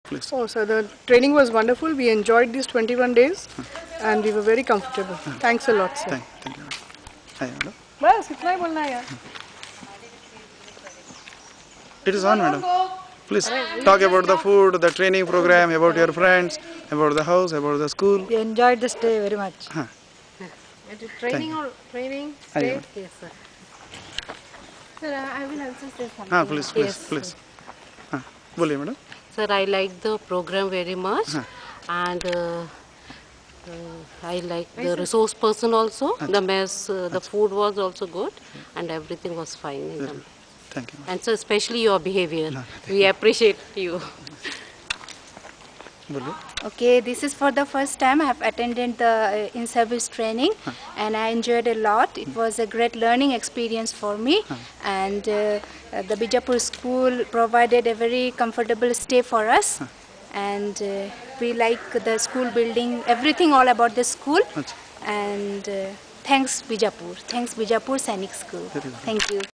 please. Oh, so the training was wonderful. We enjoyed these 21 days and we were very comfortable. Thanks a lot, sir. Thank you. Hi, madam. बस इतना ही बोलना है यार. It is on, madam. Please talk about the food, the training program, about your friends, about the house, about the school. We enjoyed the stay very much. Training or training? Stay? Yes, sir. Sir, I will also say something. Please. बोलिए madam. Sir, I like the program very much, and I like the resource person also. The mess, the food was also good, and everything was fine in them. Thank you. And so especially your behavior, we appreciate you. बोलिए. Okay, this is for the first time I have attended the in-service training and I enjoyed a lot. It was a great learning experience for me and the Bijapur school provided a very comfortable stay for us and we like the school building, everything all about the school and thanks Bijapur Sainik School. Thank you.